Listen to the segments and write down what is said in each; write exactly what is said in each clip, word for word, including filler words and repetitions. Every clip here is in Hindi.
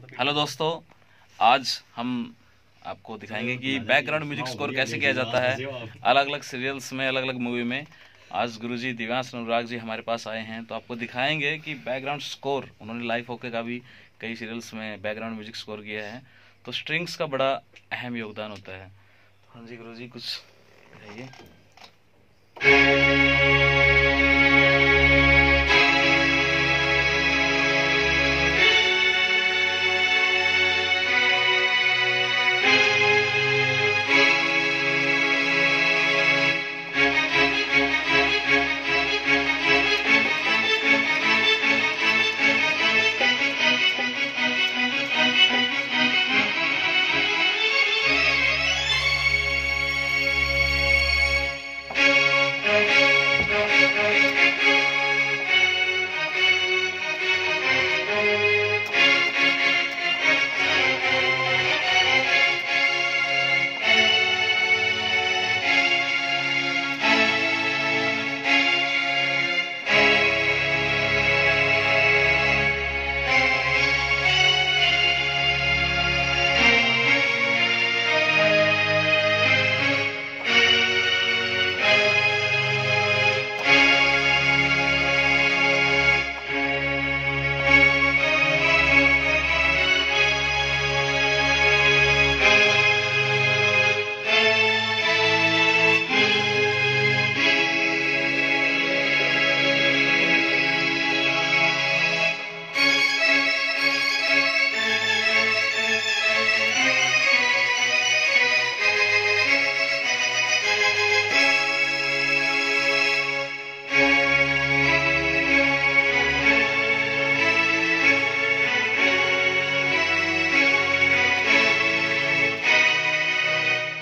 हेलो दोस्तों, आज हम आपको दिखाएंगे कि बैकग्राउंड म्यूजिक स्कोर कैसे किया जाता है अलग अलग सीरियल्स में, अलग अलग मूवी में। आज गुरुजी दिव्यांश अनुराग जी हमारे पास आए हैं, तो आपको दिखाएंगे कि बैकग्राउंड स्कोर उन्होंने लाइफ ओके का भी कई सीरियल्स में बैकग्राउंड म्यूजिक स्कोर किया है, तो स्ट्रिंग्स का बड़ा अहम योगदान होता है। हाँ जी गुरुजी, कुछ बताइए।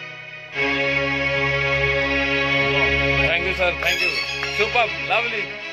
Sir, thank you. Superb, lovely.